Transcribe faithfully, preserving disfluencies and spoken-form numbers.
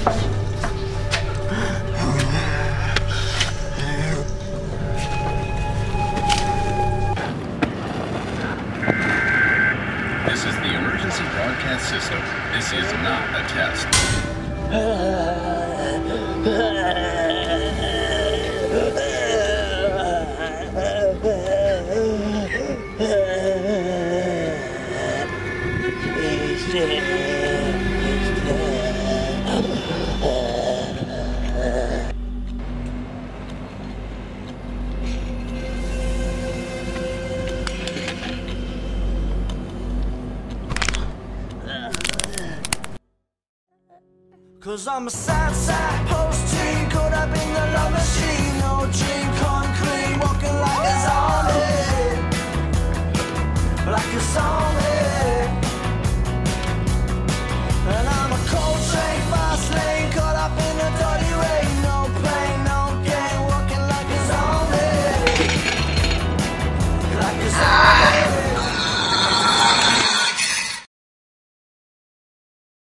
This is the emergency broadcast system. This is not a test. Cause I'm a sad, sad post-teen, caught up in the love machine. No dream come clean, walking like a zombie, like a zombie.